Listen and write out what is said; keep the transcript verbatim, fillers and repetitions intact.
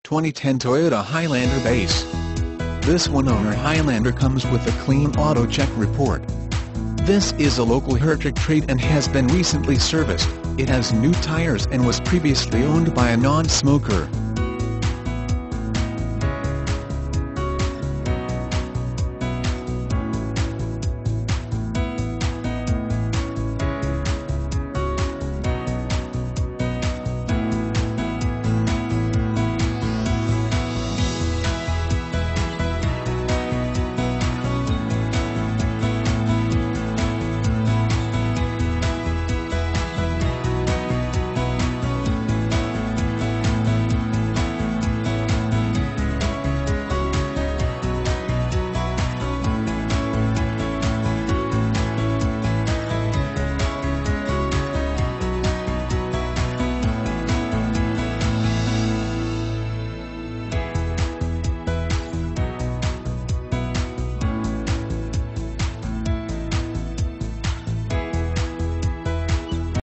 twenty ten Toyota Highlander Base. This one-owner Highlander comes with a clean auto check report. This is a local Hertrich trade and has been recently serviced. It has new tires and was previously owned by a non-smoker.